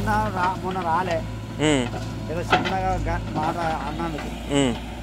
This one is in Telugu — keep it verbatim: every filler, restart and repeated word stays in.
మొన్న రా మొన్న రాలే ఉమ్, ఏదో చిన్నగా మాట అన్నందుకు ఉమ్.